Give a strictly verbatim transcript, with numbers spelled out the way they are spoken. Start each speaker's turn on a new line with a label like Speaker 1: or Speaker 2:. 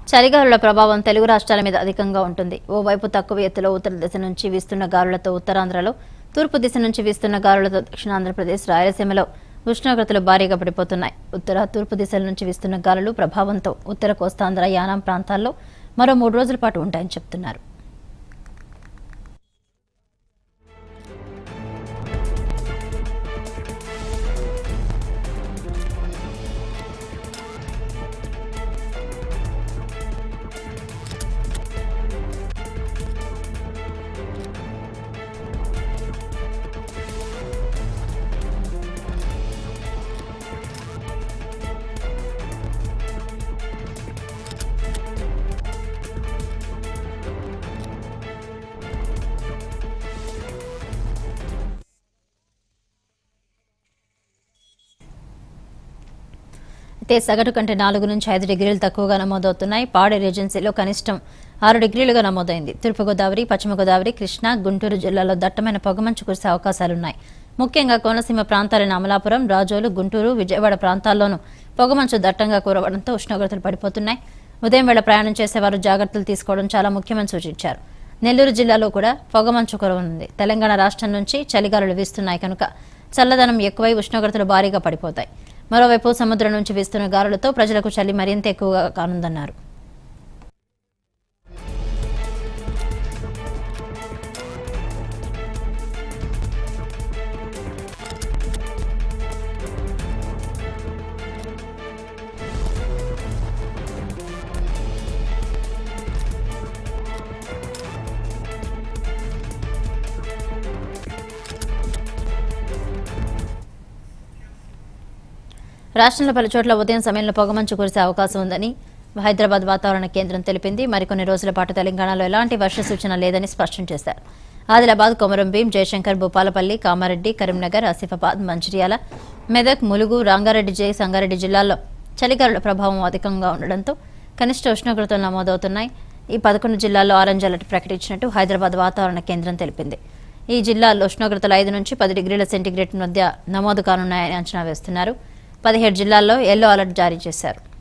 Speaker 1: చలిగాలుల ప్రభావం తెలుగు రాష్ట్రాల మీద అధికంగా ఉంటుంది. ఓవైపు తక్కువ ఎత్తులో ఉత్తర దిశ నుంచి వీస్తున్న గాలులతో ఉత్తరాంధ్రలో, తూర్పు దిశ నుంచి వీస్తున్న గాలులతో దక్షిణాంధ్రప్రదేశ్, రాయలసీమలో ఉష్ణోగ్రతలు భారీగా పడిపోతున్నాయి. ఉత్తర, తూర్పు దిశల నుంచి వీస్తున్న గాలులు ప్రభావంతో ఉత్తర కోస్తాంధ్ర, యానాం ప్రాంతాల్లో మరో మూడు రోజుల పాటు ఉంటాయని చెబుతున్నారు. అయితే సగటు కంటే నాలుగు నుంచి ఐదు డిగ్రీలు తక్కువగా నమోదవుతున్నాయి. పాడేరు ఏజెన్సీలో కనిష్టం ఆరు డిగ్రీలుగా నమోదైంది. తూర్పుగోదావరి, పశ్చిమ గోదావరి, కృష్ణా, గుంటూరు జిల్లాల్లో దట్టమైన పొగమంచు కురిసే అవకాశాలున్నాయి. ముఖ్యంగా కోనసీమ ప్రాంతాలైన అమలాపురం, రాజోలు, గుంటూరు, విజయవాడ ప్రాంతాల్లోనూ పొగమంచు దట్టంగా కురవడంతో ఉష్ణోగ్రతలు పడిపోతున్నాయి. ఉదయం వేళ ప్రయాణం చేసేవారు జాగ్రత్తలు తీసుకోవడం చాలా ముఖ్యమని సూచించారు. నెల్లూరు జిల్లాలో కూడా పొగమంచు కురవనుంది. తెలంగాణ రాష్ట్రం నుంచి చలిగాలులు వీస్తున్నాయి కనుక చల్లదనం ఎక్కువై ఉష్ణోగ్రతలు భారీగా పడిపోతాయి. మరోవైపు సముద్రం నుంచి వీస్తున్న గాలులతో ప్రజలకు చలి మరింత ఎక్కువగా కానుందన్నారు. రాష్ట్రంలో పలు చోట్ల ఉదయం సమయంలో పొగమంచు కురిసే అవకాశం ఉందని హైదరాబాద్ వాతావరణ కేంద్రం తెలిపింది. మరికొన్ని రోజుల పాటు తెలంగాణలో ఎలాంటి వర్ష సూచన లేదని స్పష్టం చేశారు. ఆదిలాబాద్, కొమరం భీం, జయశంకర్, భూపాలపల్లి, కామారెడ్డి, కరీంనగర్, ఆసిఫాబాద్, మంచిర్యాల, మెదక్, ములుగు, రంగారెడ్డి, జై సంగారెడ్డి జిల్లాల్లో చలిగాలుల ప్రభావం అధికంగా ఉండడంతో కనిష్ట ఉష్ణోగ్రతలు నమోదవుతున్నాయి. ఈ పదకొండు జిల్లాల్లో ఆరెంజ్ అలర్ట్ ప్రకటించినట్టు హైదరాబాద్ వాతావరణ కేంద్రం తెలిపింది. ఈ జిల్లాల్లో ఉష్ణోగ్రతలు ఐదు నుంచి పది డిగ్రీల సెంటీగ్రేడ్ మధ్య నమోదు కానున్నాయని అంచనా వేస్తున్నారు. పదిహేడు జిల్లాల్లో ఎల్లో అలర్ట్ జారీ చేశారు.